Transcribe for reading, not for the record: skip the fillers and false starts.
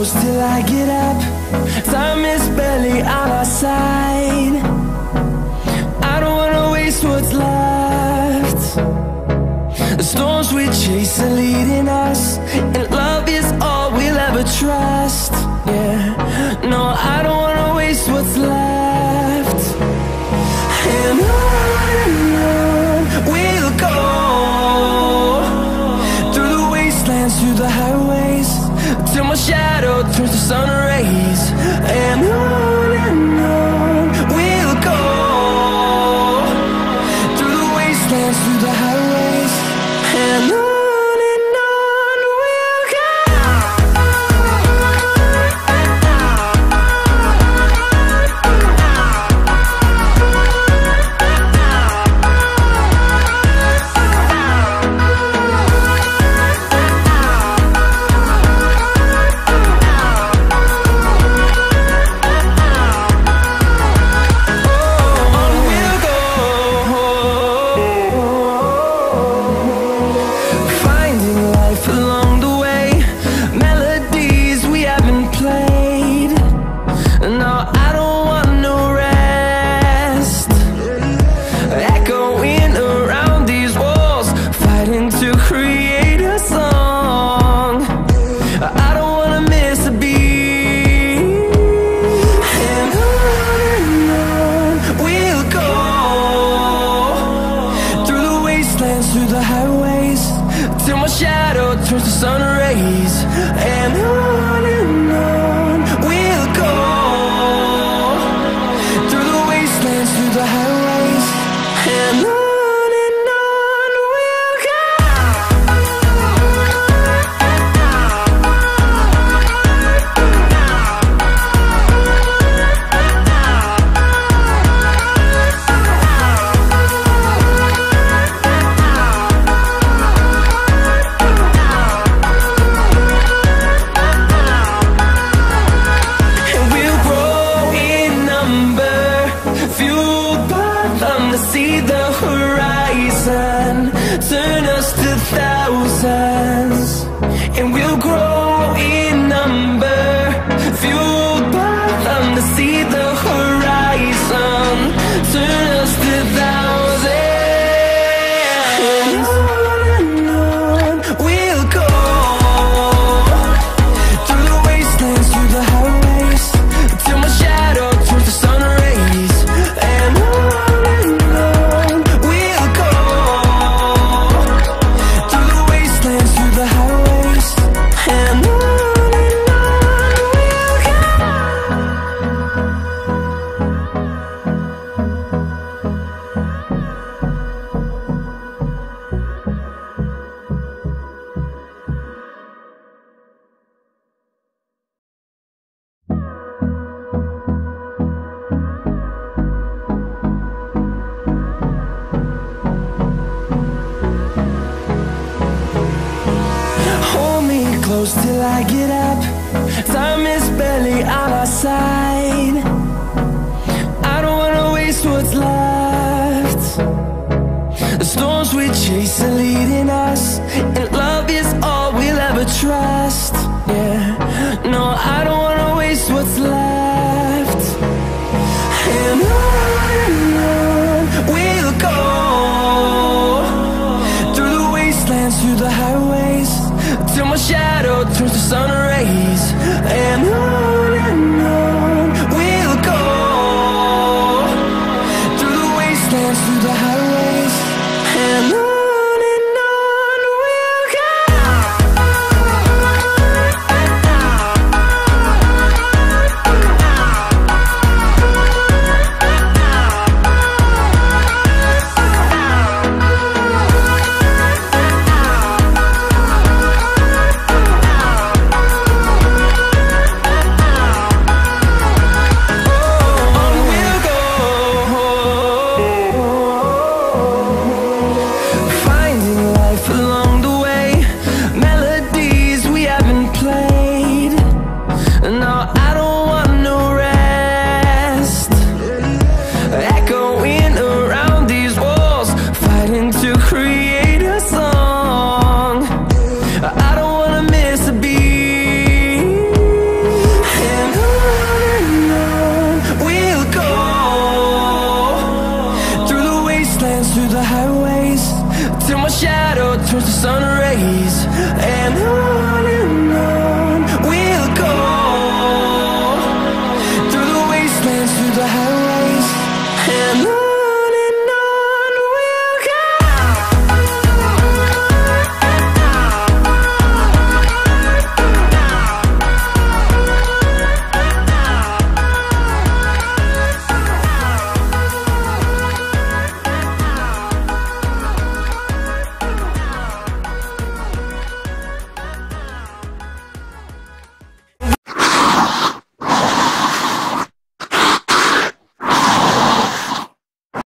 close till I get up. Time is barely on our side. I don't wanna waste what's left. The storms we chase are leading us, and love is all we'll ever trust. Yeah, no, I don't wanna waste what's left. And on we'll go, through the wastelands, through the highways, till my shadow turns to sun rays. And on we'll go, through the wastelands, through the highways, and on we'll go. Through the highways, till my shadow turns to sun rays. And on we'll go, through the wastelands, through the highways, and on we'll go. See the horizon turn us to thousands, and we'll grow in number, fueled by them. To see the horizon turn us to thousands, and on we'll go, through the wastelands, through the highways, till my shadow turns to sun rays. And close till I get up. Time is barely on our side. I don't wanna waste what's left. The storms we chase are leading us, and love is